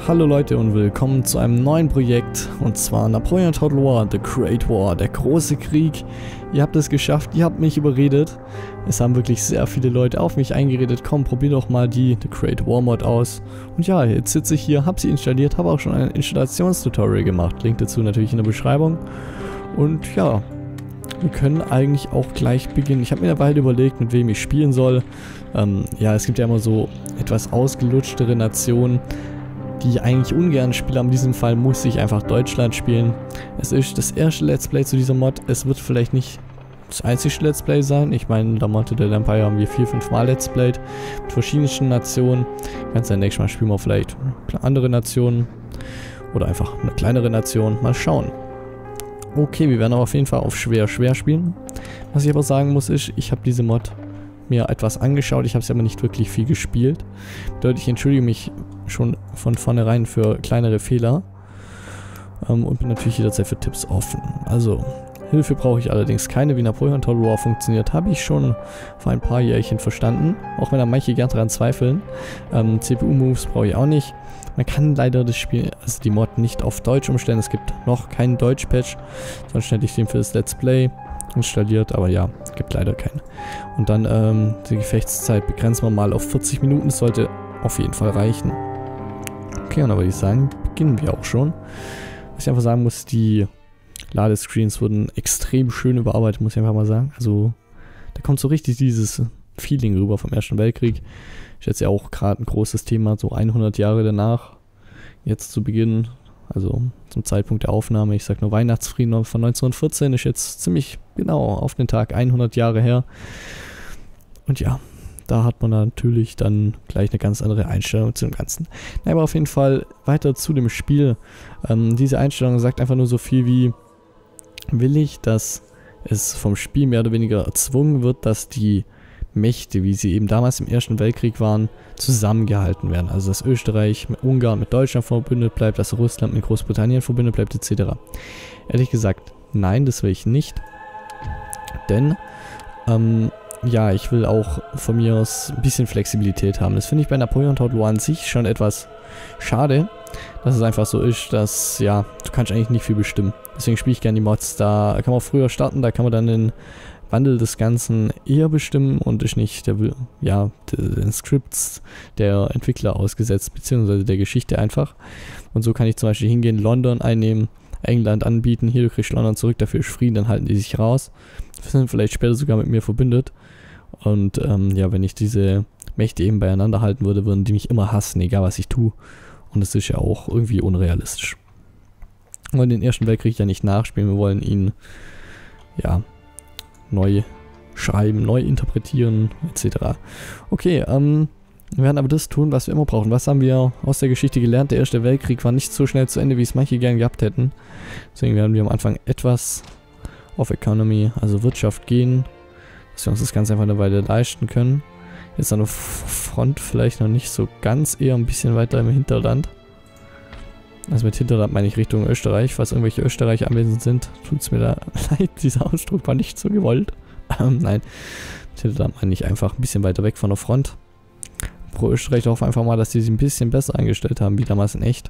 Hallo Leute und willkommen zu einem neuen Projekt, und zwar Napoleon Total War, The Great War, der große Krieg. Ihr habt es geschafft, ihr habt mich überredet. Es haben wirklich sehr viele Leute auf mich eingeredet. Komm, probier doch mal die The Great War Mod aus. Und ja, jetzt sitze ich hier, habe sie installiert, habe auch schon ein Installationstutorial gemacht. Link dazu natürlich in der Beschreibung. Und ja, wir können eigentlich auch gleich beginnen. Ich habe mir dabei halt überlegt, mit wem ich spielen soll. Ja, es gibt ja immer so etwas ausgelutschtere Nationen, die ich eigentlich ungern spiele, aber in diesem Fall muss ich einfach Deutschland spielen. Es ist das erste Let's Play zu dieser Mod. Es wird vielleicht nicht das einzige Let's Play sein. Ich meine, in der Mod der Empire haben wir 4-5 Mal Let's Played mit verschiedensten Nationen. Ganz nächstes Mal spielen wir vielleicht andere Nationen oder einfach eine kleinere Nation. Mal schauen. Okay, wir werden aber auf jeden Fall auf schwer spielen. Was ich aber sagen muss ist, ich habe diese Mod mir etwas angeschaut, ich habe sie aber nicht wirklich viel gespielt. Bedeutet, ich entschuldige mich schon von vornherein für kleinere Fehler und bin natürlich jederzeit für Tipps offen. Also, Hilfe brauche ich allerdings keine. Wie Napoleon Total War funktioniert, habe ich schon vor ein paar Jährchen verstanden, auch wenn da manche gern daran zweifeln. CPU-Moves brauche ich auch nicht. Man kann leider das Spiel, also die Mod, nicht auf Deutsch umstellen. Es gibt noch keinen Deutsch-Patch, sonst hätte ich den für das Let's Play installiert, aber ja, gibt leider keinen. Und dann die Gefechtszeit begrenzen wir mal auf 40 Minuten, das sollte auf jeden Fall reichen. Okay, und dann würde ich sagen, beginnen wir auch schon. Was ich einfach sagen muss, die Ladescreens wurden extrem schön überarbeitet, muss ich einfach mal sagen. Also, da kommt so richtig dieses Feeling rüber vom Ersten Weltkrieg. Ist jetzt ja auch gerade ein großes Thema, so 100 Jahre danach, jetzt zu Beginn. Also zum Zeitpunkt der Aufnahme, ich sag nur Weihnachtsfrieden von 1914, ist jetzt ziemlich genau auf den Tag 100 Jahre her. Und ja, da hat man natürlich dann gleich eine ganz andere Einstellung zu dem Ganzen. Na, aber auf jeden Fall weiter zu dem Spiel. Diese Einstellung sagt einfach nur so viel wie, will ich, dass es vom Spiel mehr oder weniger erzwungen wird, dass die Mächte, wie sie eben damals im Ersten Weltkrieg waren, zusammengehalten werden. Also dass Österreich mit Ungarn mit Deutschland verbündet bleibt, dass Russland mit Großbritannien verbündet bleibt, etc. Ehrlich gesagt, nein, das will ich nicht. Denn, ja, ich will auch von mir aus ein bisschen Flexibilität haben. Das finde ich bei Napoleon Total War an sich schon etwas schade, dass es einfach so ist, dass, ja, du kannst eigentlich nicht viel bestimmen. Deswegen spiele ich gerne die Mods. Da kann man auch früher starten, da kann man dann den Wandel des Ganzen eher bestimmen und ist nicht den Scripts der Entwickler ausgesetzt, beziehungsweise der Geschichte einfach. Und so kann ich zum Beispiel hingehen, London einnehmen, England anbieten, hier du kriegst London zurück, dafür ist Frieden, dann halten die sich raus. Sind vielleicht später sogar mit mir verbündet. Und ja, wenn ich diese Mächte eben beieinander halten würde, würden die mich immer hassen, egal was ich tue. Und das ist ja auch irgendwie unrealistisch. Wir wollen den Ersten Weltkrieg ja nicht nachspielen, wir wollen ihn, ja, neu schreiben, neu interpretieren, etc. Okay, wir werden aber das tun, was wir immer brauchen. Was haben wir aus der Geschichte gelernt? Der Erste Weltkrieg war nicht so schnell zu Ende, wie es manche gern gehabt hätten. Deswegen werden wir am Anfang etwas auf Economy, also Wirtschaft gehen, dass wir uns das Ganze einfach eine Weile leisten können. Jetzt an der Front vielleicht noch nicht so ganz, eher ein bisschen weiter im Hinterland. Also mit Hinterland meine ich Richtung Österreich. Falls irgendwelche Österreicher anwesend sind, tut es mir da leid, dieser Ausdruck war nicht so gewollt. Nein, mit Hinterland meine ich einfach ein bisschen weiter weg von der Front. Pro Österreich hoffe einfach mal, dass die sich ein bisschen besser eingestellt haben, wie damals in echt.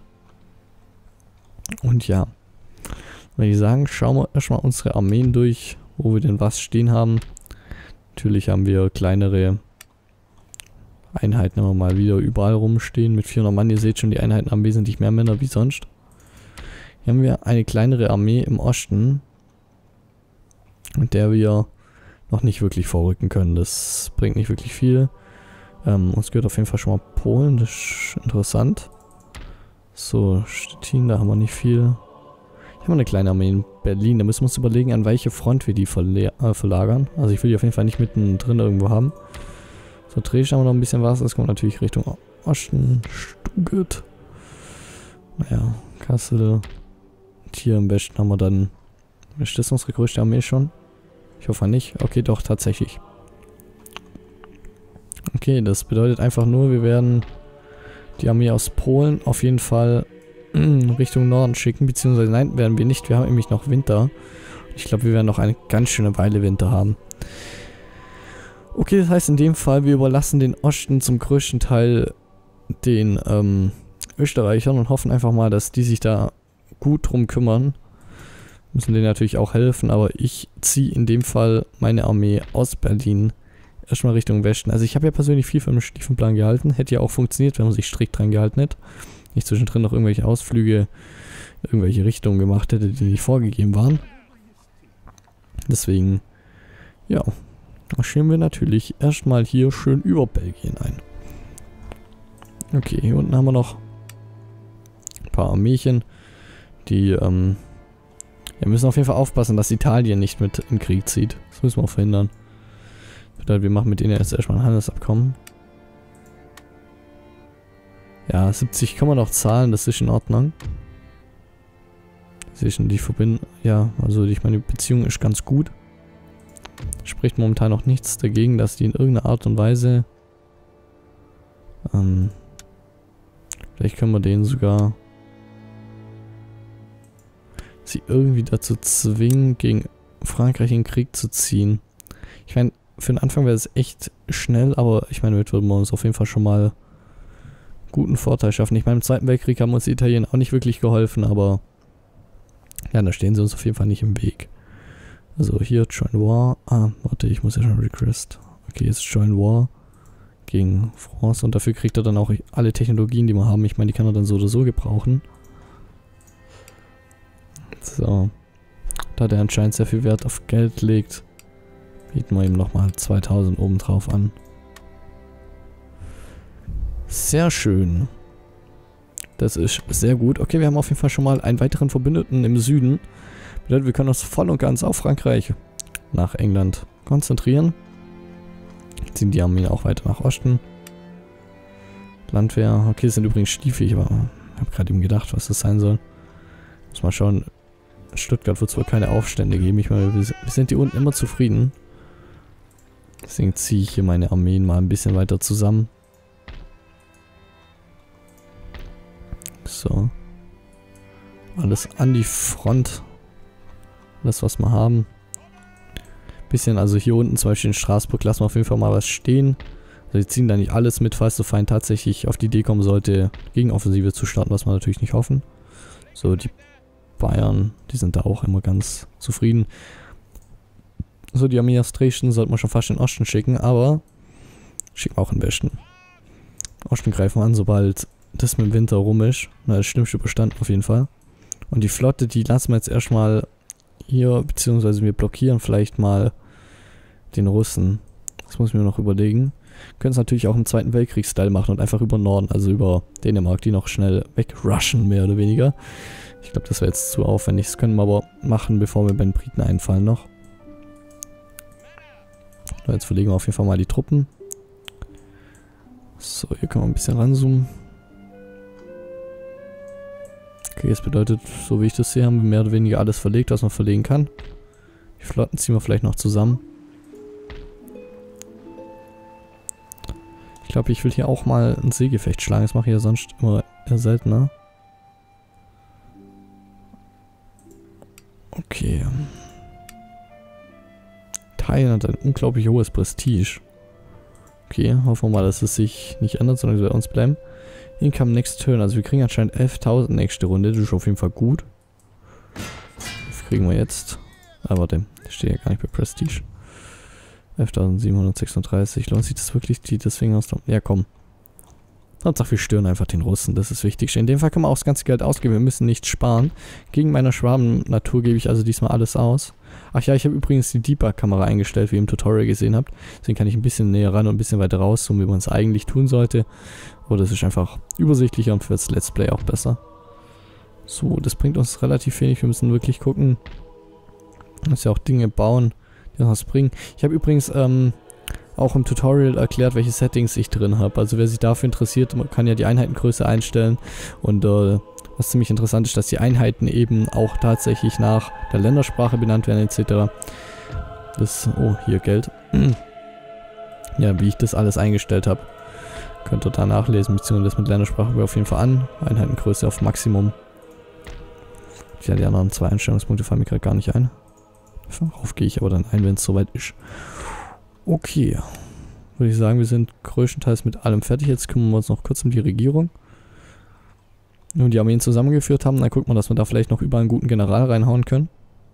Und ja, würde ich sagen, schauen wir erstmal unsere Armeen durch, wo wir denn was stehen haben. Natürlich haben wir kleinere Einheiten immer mal wieder überall rumstehen mit 400 Mann. Ihr seht schon, die Einheiten haben wesentlich mehr Männer wie sonst. Hier haben wir eine kleinere Armee im Osten, mit der wir noch nicht wirklich vorrücken können. Das bringt nicht wirklich viel. Uns gehört auf jeden Fall schon mal Polen, das ist interessant. So, Stettin, da haben wir nicht viel. Ich habe eine kleine Armee in Berlin, da müssen wir uns überlegen, an welche Front wir die verlagern. Also ich will die auf jeden Fall nicht mittendrin irgendwo haben. So, Dresden haben wir noch ein bisschen was, das kommt natürlich Richtung Osten, Stuttgart. Naja, Kassel. Und hier im Westen haben wir dann, ist das unsere größte Armee schon? Ich hoffe nicht. Okay, doch, tatsächlich. Okay, das bedeutet einfach nur, wir werden die Armee aus Polen auf jeden Fall Richtung Norden schicken, beziehungsweise nein, werden wir nicht, wir haben nämlich noch Winter. Ich glaube, wir werden noch eine ganz schöne Weile Winter haben. Okay, das heißt in dem Fall, wir überlassen den Osten zum größten Teil den Österreichern und hoffen einfach mal, dass die sich da gut drum kümmern. Müssen denen natürlich auch helfen, aber ich ziehe in dem Fall meine Armee aus Berlin erstmal Richtung Westen. Also ich habe ja persönlich viel von dem Stiefenplan gehalten. Hätte ja auch funktioniert, wenn man sich strikt dran gehalten hätte. Nicht zwischendrin noch irgendwelche Ausflüge, irgendwelche Richtungen gemacht hätte, die nicht vorgegeben waren. Deswegen, ja, marschieren wir natürlich erstmal hier schön über Belgien ein. Okay, hier unten haben wir noch ein paar Armeechen, die, wir müssen auf jeden Fall aufpassen, dass Italien nicht mit in den Krieg zieht. Das müssen wir auch verhindern. Bedeutet, wir machen mit denen jetzt erstmal ein Handelsabkommen. Ja, 70 kann man noch zahlen, das ist in Ordnung. Die verbinden, ja, also ich meine, die Beziehung ist ganz gut. Spricht momentan noch nichts dagegen, dass die in irgendeiner Art und Weise, vielleicht können wir denen sogar sie irgendwie dazu zwingen, gegen Frankreich in den Krieg zu ziehen. Ich meine, für den Anfang wäre es echt schnell, aber ich meine, damit würden wir uns auf jeden Fall schon mal guten Vorteil schaffen. Ich meine, im Zweiten Weltkrieg haben uns die Italiener auch nicht wirklich geholfen, aber ja, da stehen sie uns auf jeden Fall nicht im Weg. Also hier Join War. Ah, warte, ich muss ja schon Request. Okay, jetzt Join War gegen France und dafür kriegt er dann auch alle Technologien, die wir haben. Ich meine, die kann er dann so oder so gebrauchen. So. Da der anscheinend sehr viel Wert auf Geld legt, bieten wir ihm nochmal 2000 obendrauf an. Sehr schön. Das ist sehr gut. Okay, wir haben auf jeden Fall schon mal einen weiteren Verbündeten im Süden. Bedeutet, wir können uns voll und ganz auf Frankreich nach England konzentrieren. Ziehen die Armeen auch weiter nach Osten. Landwehr. Okay, das sind übrigens Stiefel. Ich habe gerade eben gedacht, was das sein soll. Muss mal schauen. In Stuttgart wird es wohl keine Aufstände geben. Ich meine, wir sind hier unten immer zufrieden. Deswegen ziehe ich hier meine Armeen mal ein bisschen weiter zusammen. So. Alles an die Front. Alles, was wir haben. Bisschen, also hier unten zum Beispiel in Straßburg lassen wir auf jeden Fall mal was stehen. Also wir ziehen da nicht alles mit, falls der Feind tatsächlich auf die Idee kommen sollte, Gegenoffensive zu starten, was wir natürlich nicht hoffen. So, die Bayern, die sind da auch immer ganz zufrieden. So, die Armee Station sollte man schon fast in den Osten schicken, aber schicken wir auch in den Westen. Osten greifen wir an, sobald das mit dem Winter rum ist. Na, das Schlimmste überstanden auf jeden Fall. Und die Flotte, die lassen wir jetzt erstmal hier, beziehungsweise wir blockieren vielleicht mal den Russen. Das muss ich mir noch überlegen. Können es natürlich auch im Zweiten Weltkrieg-Style machen und einfach über Norden, also über Dänemark, die noch schnell wegrushen, mehr oder weniger. Ich glaube, das wäre jetzt zu aufwendig. Das können wir aber machen, bevor wir bei den Briten einfallen noch. So, jetzt verlegen wir auf jeden Fall mal die Truppen. So, hier können wir ein bisschen ranzoomen. Okay, das bedeutet, so wie ich das sehe, haben wir mehr oder weniger alles verlegt, was man verlegen kann. Die Flotten ziehen wir vielleicht noch zusammen. Ich glaube, ich will hier auch mal ein Seegefecht schlagen. Das mache ich ja sonst immer eher seltener. Okay. Thailand hat ein unglaublich hohes Prestige. Okay, hoffen wir mal, dass es sich nicht ändert, sondern bei uns bleiben. Income next turn. Also wir kriegen anscheinend 11.000 nächste Runde. Das ist auf jeden Fall gut. Was kriegen wir jetzt? Ah, warte. Das steht ja gar nicht bei Prestige. 11.736. Lohnt sich das wirklich, die deswegen aus? Ja, komm. Hauptsache wir stören einfach den Russen. Das ist wichtig. In dem Fall können wir auch das ganze Geld ausgeben. Wir müssen nichts sparen. Gegen meine Schwabennatur gebe ich also diesmal alles aus. Ach ja, ich habe übrigens die Debug-Kamera eingestellt, wie ihr im Tutorial gesehen habt. Deswegen kann ich ein bisschen näher ran und ein bisschen weiter rauszoomen, wie man es eigentlich tun sollte. Aber das ist einfach übersichtlicher und für das Let's Play auch besser. So, das bringt uns relativ wenig. Wir müssen wirklich gucken, dass wir auch Dinge bauen, die uns was bringen. Ich habe übrigens auch im Tutorial erklärt, welche Settings ich drin habe. Also wer sich dafür interessiert, man kann ja die Einheitengröße einstellen. Und was ziemlich interessant ist, dass die Einheiten eben auch tatsächlich nach der Ländersprache benannt werden etc. Das, oh, hier Geld. Ja, wie ich das alles eingestellt habe. Könnt ihr da nachlesen, beziehungsweise das mit Ländersprache wir auf jeden Fall an. Einheitengröße auf Maximum. Ja, die anderen zwei Einstellungspunkte fallen mir gerade gar nicht ein. Darauf gehe ich aber dann ein, wenn es soweit ist. Okay. Würde ich sagen, wir sind größtenteils mit allem fertig. Jetzt kümmern wir uns noch kurz um die Regierung. Nun die Armeen zusammengeführt haben, dann guckt man, dass wir da vielleicht noch überall einen guten General reinhauen können.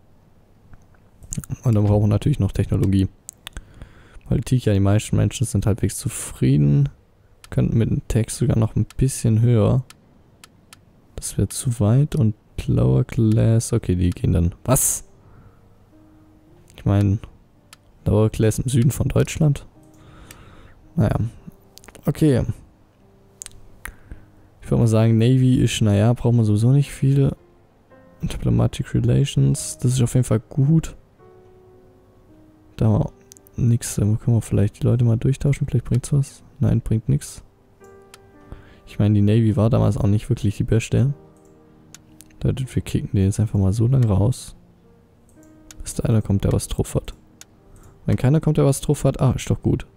Und dann brauchen wir natürlich noch Technologie. Politik, ja, die meisten Menschen sind halbwegs zufrieden. Könnten mit dem Text sogar noch ein bisschen höher. Das wäre zu weit. Und Lower Class, okay, die gehen dann... Was? Ich meine, Lower Class im Süden von Deutschland? Naja. Okay. Ich würde mal sagen, Navy ist, naja, braucht man sowieso nicht viel. Diplomatic Relations, das ist auf jeden Fall gut. Da haben wir nichts, da können wir vielleicht die Leute mal durchtauschen, vielleicht bringt's was. Nein, bringt nichts. Ich meine, die Navy war damals auch nicht wirklich die beste. Bedeutet, wir kicken den jetzt einfach mal so lange raus, bis da einer kommt, der was drauf hat. Wenn keiner kommt, der was drauf hat, ist doch gut.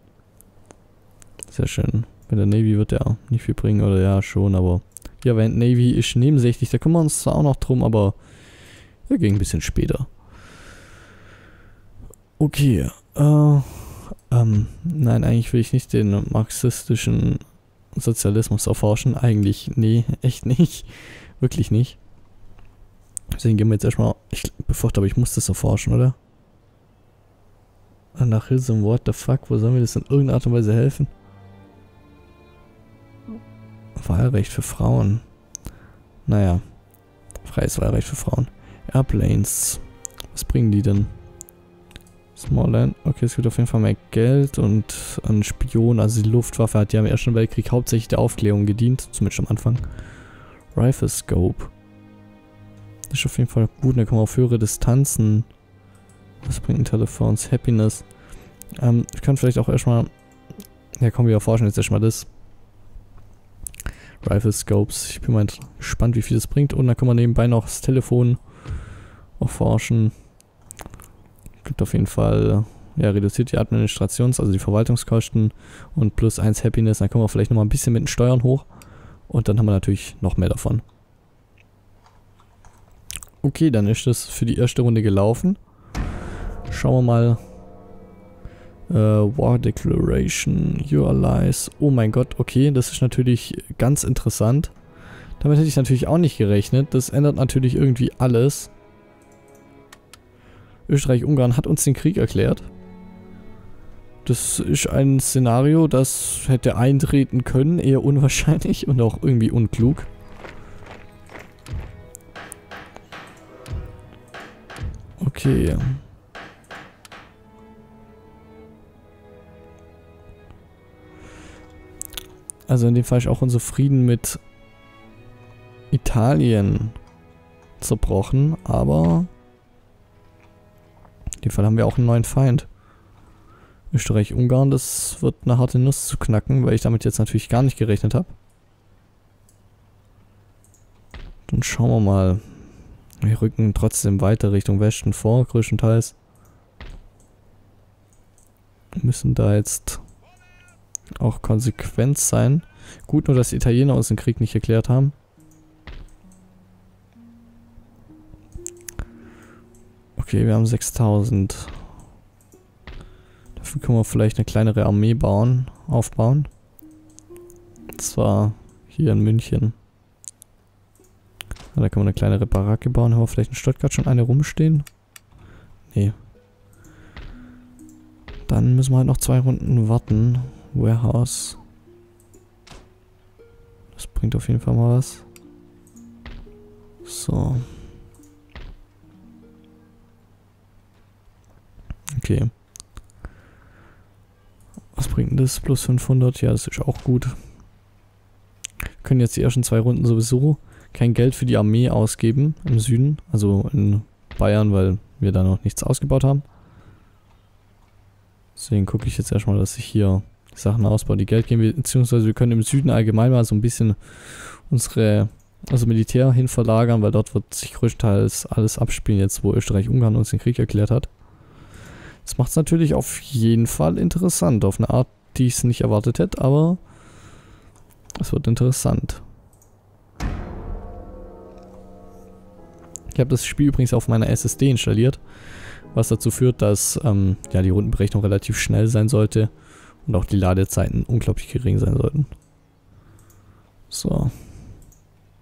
Sehr schön. Mit der Navy wird der nicht viel bringen, oder ja, schon, aber... Ja, wenn Navy ist nebensächlich, da kümmern wir uns zwar auch noch drum, aber... Wir gehen ein bisschen später. Okay, nein, eigentlich will ich nicht den marxistischen Sozialismus erforschen. Eigentlich, nee, echt nicht. Wirklich nicht. Deswegen gehen wir jetzt erstmal... Ich befürchte, aber ich muss das erforschen, oder? Anarchism, what the fuck? Wo sollen wir das in irgendeiner Art und Weise helfen? Wahlrecht für Frauen. Naja. Freies Wahlrecht für Frauen. Airplanes. Was bringen die denn? Smallland. Okay, es gibt auf jeden Fall mehr Geld und an Spion. Also die Luftwaffe hat ja im Ersten Weltkrieg hauptsächlich der Aufklärung gedient. Zumindest am Anfang. Rifle Scope. Das ist auf jeden Fall gut. Da kann man auf höhere Distanzen. Was bringt ein Telefons? Happiness. Ich kann vielleicht auch erstmal... Ja, komm, wir erforschen jetzt erstmal das. Rifle Scopes. Ich bin mal gespannt, wie viel das bringt. Und dann können wir nebenbei noch das Telefon erforschen. Gibt auf jeden Fall, ja, reduziert die also die Verwaltungskosten und plus 1 Happiness. Dann kommen wir vielleicht nochmal ein bisschen mit den Steuern hoch. Und dann haben wir natürlich noch mehr davon. Okay, dann ist das für die erste Runde gelaufen. Schauen wir mal. War Declaration, Your Allies. Oh mein Gott, okay, das ist natürlich ganz interessant. Damit hätte ich natürlich auch nicht gerechnet. Das ändert natürlich irgendwie alles. Österreich-Ungarn hat uns den Krieg erklärt. Das ist ein Szenario, das hätte eintreten können, eher unwahrscheinlich und auch irgendwie unklug. Okay. Also in dem Fall ist auch unser Frieden mit Italien zerbrochen, aber in dem Fall haben wir auch einen neuen Feind. Österreich-Ungarn, das wird eine harte Nuss zu knacken, weil ich damit jetzt natürlich gar nicht gerechnet habe. Dann schauen wir mal. Wir rücken trotzdem weiter Richtung Westen vor, größtenteils. Wir müssen da jetzt auch konsequent sein. Gut, nur dass die Italiener uns den Krieg nicht erklärt haben. Okay, wir haben 6000. Dafür können wir vielleicht eine kleinere Armee aufbauen. Und zwar hier in München. Da können wir eine kleinere Baracke bauen. Haben wir vielleicht in Stuttgart schon eine rumstehen? Nee. Dann müssen wir halt noch 2 Runden warten. Warehouse. Das bringt auf jeden Fall mal was. So. Okay. Was bringt denn das? Plus 500? Ja, das ist auch gut. Wir können jetzt die ersten 2 Runden sowieso kein Geld für die Armee ausgeben im Süden. Also in Bayern, weil wir da noch nichts ausgebaut haben. Deswegen gucke ich jetzt erstmal, dass ich hier die Sachen ausbaue, die Geld geben. Beziehungsweise wir können im Süden allgemein mal so ein bisschen unsere Militär hin verlagern, weil dort wird sich größtenteils alles abspielen, jetzt wo Österreich-Ungarn uns den Krieg erklärt hat. Das macht es natürlich auf jeden Fall interessant, auf eine Art, die ich es nicht erwartet hätte, aber es wird interessant. Ich habe das Spiel übrigens auf meiner SSD installiert, was dazu führt, dass ja, die Rundenberechnung relativ schnell sein sollte und auch die Ladezeiten unglaublich gering sein sollten. So.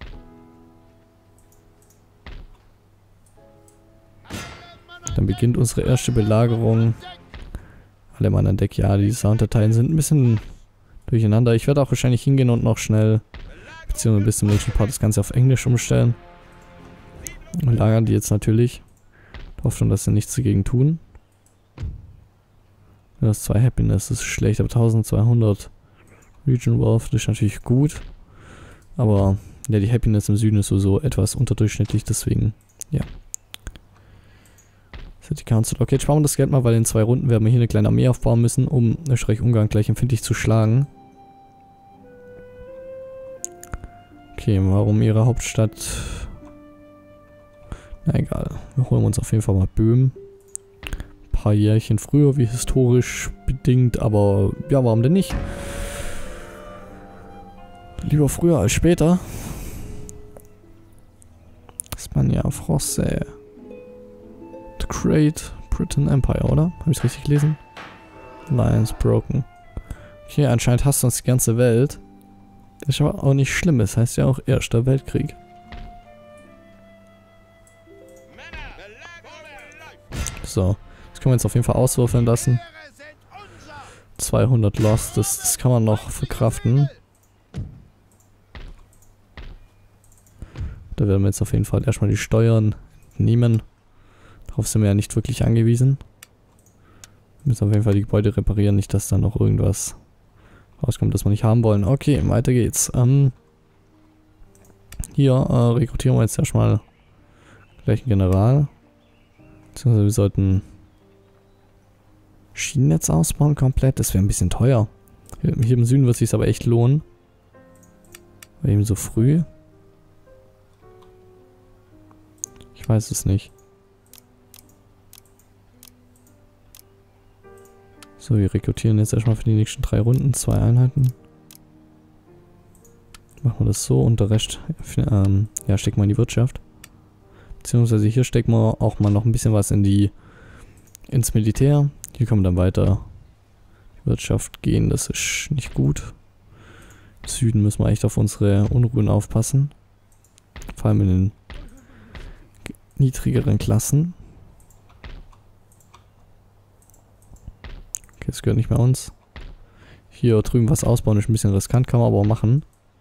Dann beginnt unsere erste Belagerung. Alle Mann an Deck. Ja, die Sounddateien sind ein bisschen durcheinander. Ich werde auch wahrscheinlich hingehen und noch schnell, beziehungsweise bis zum nächsten Part, das Ganze auf Englisch umstellen. Und lagern die jetzt natürlich. Ich hoffe schon, dass sie nichts dagegen tun. Das ist 2 Happiness, das ist schlecht, aber 1200 Region Wealth, das ist natürlich gut. Aber ja, die Happiness im Süden ist so etwas unterdurchschnittlich, deswegen, ja. City Council. Okay, jetzt sparen wir das Geld mal, weil in 2 Runden werden wir hier eine kleine Armee aufbauen müssen, um Österreich-Ungarn gleich empfindlich zu schlagen. Okay, warum ihre Hauptstadt? Na egal, wir holen uns auf jeden Fall mal Böhmen. Ein paar Jährchen früher, wie historisch bedingt, aber ja, warum denn nicht? Lieber früher als später. Spania, Francais. The Great Britain Empire, oder? Habe ich es richtig gelesen? Alliance broken. Okay, anscheinend hasst uns die ganze Welt. Das ist aber auch nicht schlimm, das heißt ja auch Erster Weltkrieg. So, das können wir jetzt auf jeden Fall auswürfeln lassen. 200 Lost, das kann man noch verkraften. Da werden wir jetzt auf jeden Fall erstmal die Steuern nehmen. Darauf sind wir ja nicht wirklich angewiesen. Wir müssen auf jeden Fall die Gebäude reparieren, nicht dass da noch irgendwas rauskommt, das wir nicht haben wollen. Okay, weiter geht's. Hier rekrutieren wir jetzt erstmal gleich einen General. Beziehungsweise wir sollten Schienennetz ausbauen komplett. Das wäre ein bisschen teuer. Hier im Süden wird es sich aber echt lohnen. Aber eben so früh. Ich weiß es nicht. So, wir rekrutieren jetzt erstmal für die nächsten 3 Runden 2 Einheiten. Machen wir das so und der Rest ja, stecken wir in die Wirtschaft. Beziehungsweise hier stecken wir auch mal noch ein bisschen was ins Militär. Hier können wir dann weiter die Wirtschaft gehen, das ist nicht gut. Im Süden müssen wir echt auf unsere Unruhen aufpassen. Vor allem in den niedrigeren Klassen. Okay, das gehört nicht mehr uns. Hier drüben was ausbauen ist ein bisschen riskant, kann man aber auch machen.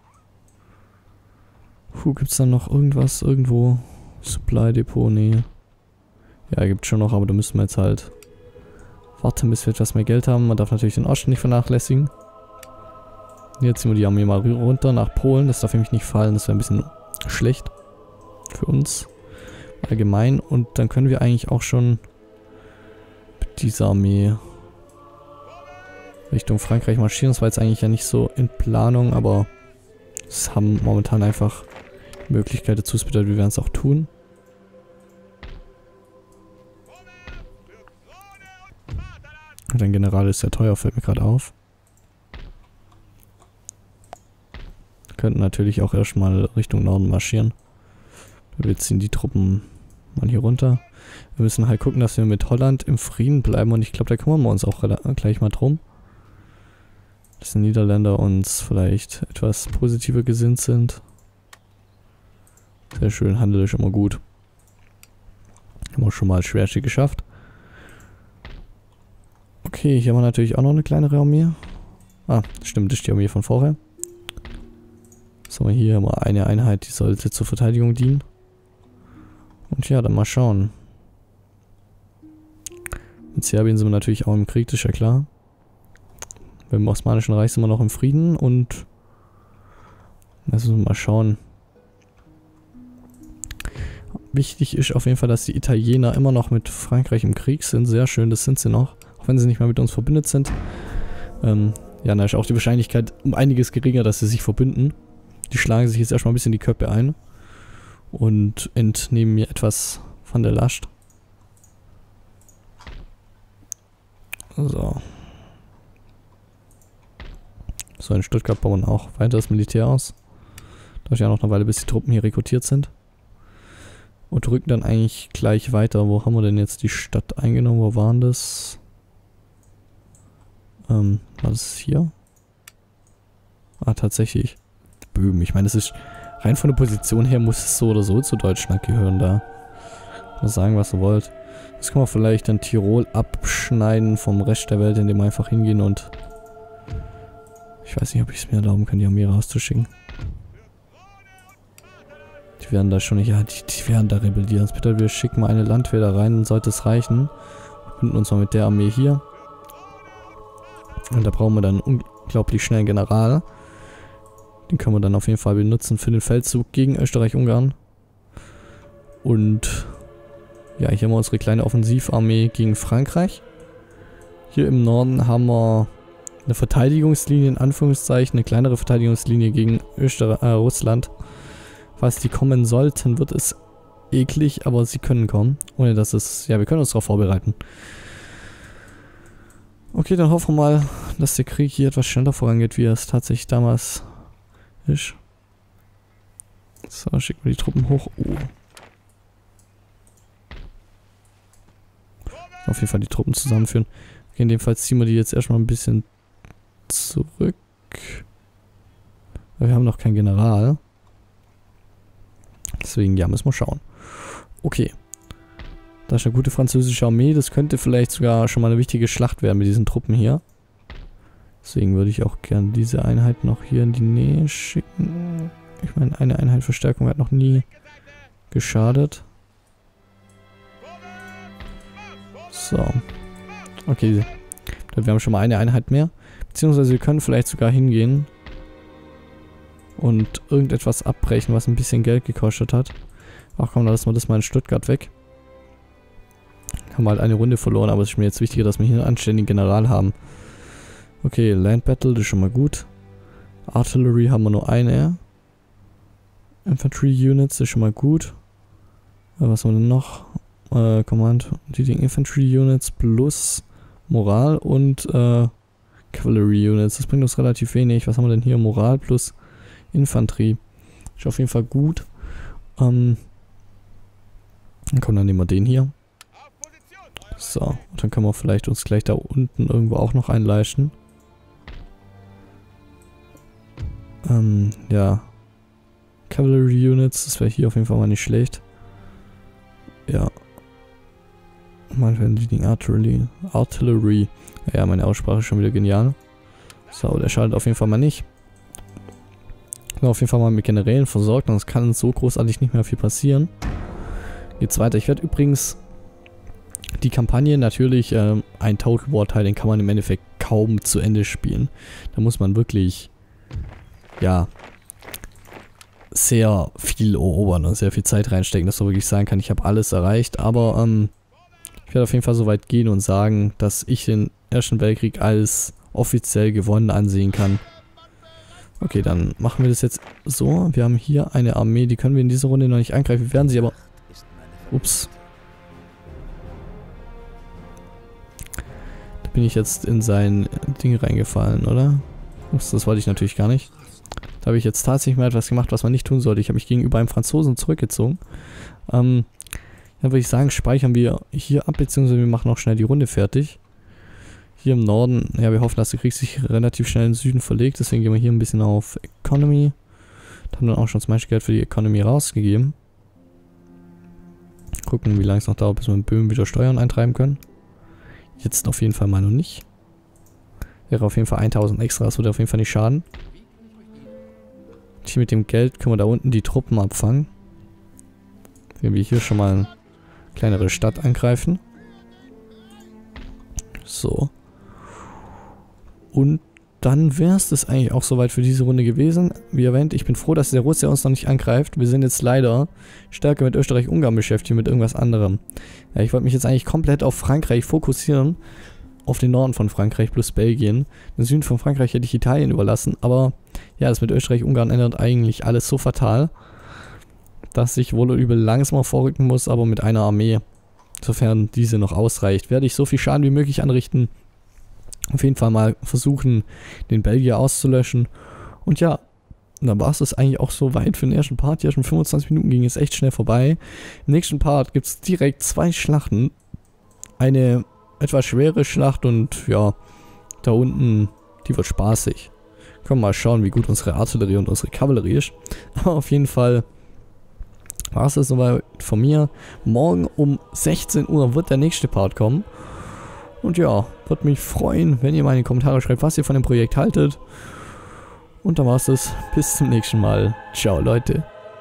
Gibt es dann noch irgendwas irgendwo? Supply Depot, nee. Ja, gibt schon noch, aber da müssen wir jetzt halt warten, bis wir etwas mehr Geld haben. Man darf natürlich den Osten nicht vernachlässigen. Jetzt ziehen wir die Armee mal runter nach Polen. Das darf nämlich nicht fallen, das wäre ein bisschen schlecht für uns. Allgemein. Und dann können wir eigentlich auch schon mit dieser Armee Richtung Frankreich marschieren. Das war jetzt eigentlich ja nicht so in Planung, aber es haben momentan einfach die Möglichkeit dazu, es bedeutet, wir werden es auch tun. Dein General ist sehr teuer, fällt mir gerade auf. Wir könnten natürlich auch erstmal Richtung Norden marschieren. Wir ziehen die Truppen mal hier runter. Wir müssen halt gucken, dass wir mit Holland im Frieden bleiben und ich glaube, da kümmern wir uns auch gleich mal drum. Dass die Niederländer uns vielleicht etwas positiver gesinnt sind. Sehr schön, Handel ist immer gut. Haben wir schon mal das Schwerste geschafft. Okay, hier haben wir natürlich auch noch eine kleinere Armee. Ah, stimmt, das ist die Armee von vorher. So, hier haben wir eine Einheit, die sollte zur Verteidigung dienen. Und ja, dann mal schauen. Mit Serbien sind wir natürlich auch im Krieg, das ist ja klar. Mit dem Osmanischen Reich sind wir noch im Frieden und also mal schauen. Wichtig ist auf jeden Fall, dass die Italiener immer noch mit Frankreich im Krieg sind. Sehr schön, das sind sie noch. Auch wenn sie nicht mehr mit uns verbündet sind. Ja, da ist auch die Wahrscheinlichkeit um einiges geringer, dass sie sich verbünden. Die schlagen sich jetzt erstmal ein bisschen die Köpfe ein. Und entnehmen mir etwas von der Last. So. So, in Stuttgart bauen wir auch weiter das Militär aus. Dauert ja noch eine Weile, bis die Truppen hier rekrutiert sind. Und rücken dann eigentlich gleich weiter. Wo haben wir denn jetzt die Stadt eingenommen? Wo waren das? War das hier? Ah, tatsächlich. Böhmen. Ich meine, das ist rein von der Position her muss es so oder so zu Deutschland gehören da. Mal sagen, was ihr wollt. Das kann man vielleicht in Tirol abschneiden vom Rest der Welt, indem wir einfach hingehen und... Ich weiß nicht, ob ich es mir erlauben kann, die Armee rauszuschicken. Die werden da schon nicht... Ja, die werden da rebellieren. Das bedeutet, wir schicken mal eine Landwehr da rein, dann sollte es reichen. Wir binden uns mal mit der Armee hier. Und da brauchen wir dann einen unglaublich schnellen General. Den können wir dann auf jeden Fall benutzen für den Feldzug gegen Österreich-Ungarn. Und ja, hier haben wir unsere kleine Offensivarmee gegen Frankreich. Hier im Norden haben wir eine Verteidigungslinie, in Anführungszeichen, eine kleinere Verteidigungslinie gegen Russland. Falls die kommen sollten, wird es eklig, aber sie können kommen. Ohne dass es... Ja, wir können uns darauf vorbereiten. Okay, dann hoffen wir mal, dass der Krieg hier etwas schneller vorangeht, wie es tatsächlich damals ist. So, schicken wir die Truppen hoch. Auf jeden Fall die Truppen zusammenführen. Okay, in dem Fall ziehen wir die jetzt erstmal ein bisschen zurück. Wir haben noch keinen General. Deswegen, ja, müssen wir schauen. Okay. Da ist eine gute französische Armee. Das könnte vielleicht sogar schon mal eine wichtige Schlacht werden mit diesen Truppen hier. Deswegen würde ich auch gerne diese Einheit noch hier in die Nähe schicken. Ich meine, eine Einheit Verstärkung hat noch nie geschadet. So. Okay. Wir haben schon mal eine Einheit mehr. Beziehungsweise wir können vielleicht sogar hingehen und irgendetwas abbrechen, was ein bisschen Geld gekostet hat. Ach komm, lassen wir das mal in Stuttgart weg. Haben wir halt eine Runde verloren, aber es ist mir jetzt wichtiger, dass wir hier einen anständigen General haben. Okay, Land Battle, das ist schon mal gut. Artillery haben wir nur eine. Infantry Units, das ist schon mal gut. Was haben wir denn noch? Command, Leading Infantry Units plus Moral und Cavalry Units. Das bringt uns relativ wenig. Was haben wir denn hier? Moral plus Infanterie. Ist auf jeden Fall gut. Komm, dann nehmen wir den hier. So, und dann können wir vielleicht uns gleich da unten irgendwo auch noch einleisten. Ja. Cavalry Units, das wäre hier auf jeden Fall mal nicht schlecht. Ja. Meinetwegen Leading Artillery. Ja, meine Aussprache ist schon wieder genial. So, der schadet auf jeden Fall mal nicht. Auf jeden Fall mal mit Generälen versorgt, und es kann so großartig nicht mehr viel passieren. Geht's weiter. Ich werde übrigens die Kampagne natürlich, ein Total War Teil, den kann man im Endeffekt kaum zu Ende spielen. Da muss man wirklich, ja, sehr viel erobern und sehr viel Zeit reinstecken, dass man wirklich sagen kann, ich habe alles erreicht. Aber ich werde auf jeden Fall so weit gehen und sagen, dass ich den Ersten Weltkrieg als offiziell gewonnen ansehen kann. Okay, dann machen wir das jetzt so. Wir haben hier eine Armee, die können wir in dieser Runde noch nicht angreifen. Wir werden sie aber... Ups. Da bin ich jetzt in sein Ding reingefallen, oder? Ups, das wollte ich natürlich gar nicht. Da habe ich jetzt tatsächlich mal etwas gemacht, was man nicht tun sollte. Ich habe mich gegenüber einem Franzosen zurückgezogen. Dann würde ich sagen, speichern wir hier ab, beziehungsweise wir machen auch schnell die Runde fertig. Hier im Norden, ja, wir hoffen, dass der Krieg sich relativ schnell in den Süden verlegt, deswegen gehen wir hier ein bisschen auf Economy. Da haben wir dann auch schon zum Beispiel Geld für die Economy rausgegeben. Gucken, wie lange es noch dauert, bis wir in Böhmen wieder Steuern eintreiben können. Jetzt auf jeden Fall mal noch nicht. Wäre auf jeden Fall 1000 extra, das würde auf jeden Fall nicht schaden. Hier mit dem Geld können wir da unten die Truppen abfangen. Wenn wir hier schon mal eine kleinere Stadt angreifen. So. Und dann wäre es das eigentlich auch soweit für diese Runde gewesen. Wie erwähnt, ich bin froh, dass der Russe uns noch nicht angreift. Wir sind jetzt leider stärker mit Österreich-Ungarn beschäftigt, mit irgendwas anderem. Ja, ich wollte mich jetzt eigentlich komplett auf Frankreich fokussieren. Auf den Norden von Frankreich plus Belgien. Den Süden von Frankreich hätte ich Italien überlassen. Aber ja, das mit Österreich-Ungarn ändert eigentlich alles so fatal, dass ich wohl oder übel langsamer vorrücken muss, aber mit einer Armee. Sofern diese noch ausreicht, werde ich so viel Schaden wie möglich anrichten. Auf jeden Fall mal versuchen, den Belgier auszulöschen. Und ja, dann war es das eigentlich auch so weit für den ersten Part. Ja, schon 25 Minuten ging es echt schnell vorbei. Im nächsten Part gibt es direkt 2 Schlachten. Eine etwas schwere Schlacht und ja, da unten, die wird spaßig. Können wir mal schauen, wie gut unsere Artillerie und unsere Kavallerie ist. Aber auf jeden Fall war es das soweit von mir. Morgen um 16 Uhr wird der nächste Part kommen. Und ja, würde mich freuen, wenn ihr mal in die Kommentare schreibt, was ihr von dem Projekt haltet. Und dann war's das. Bis zum nächsten Mal. Ciao, Leute.